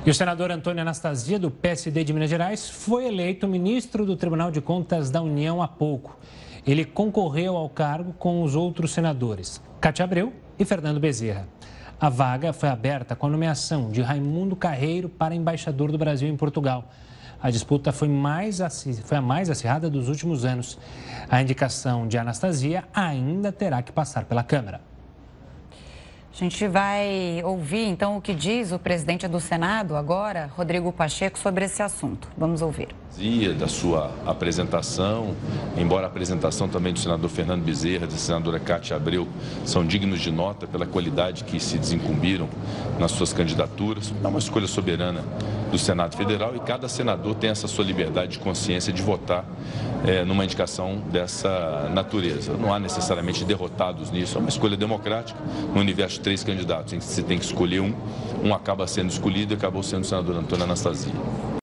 E o senador Antônio Anastasia, do PSD de Minas Gerais, foi eleito ministro do Tribunal de Contas da União há pouco. Ele concorreu ao cargo com os outros senadores, Cátia Abreu e Fernando Bezerra. A vaga foi aberta com a nomeação de Raimundo Carreiro para embaixador do Brasil em Portugal. A disputa foi a mais acirrada dos últimos anos. A indicação de Anastasia ainda terá que passar pela Câmara. A gente vai ouvir, então, o que diz o presidente do Senado agora, Rodrigo Pacheco, sobre esse assunto. Vamos ouvir. Da sua apresentação, embora a apresentação também do senador Fernando Bezerra, da senadora Cátia Abreu, são dignos de nota pela qualidade que se desincumbiram nas suas candidaturas. É uma escolha soberana do Senado Federal e cada senador tem essa sua liberdade de consciência de votar numa indicação dessa natureza. Não há necessariamente derrotados nisso, é uma escolha democrática. No universo de 3 candidatos, em que você tem que escolher um acaba sendo escolhido e acabou sendo o senador Antônio Anastasia.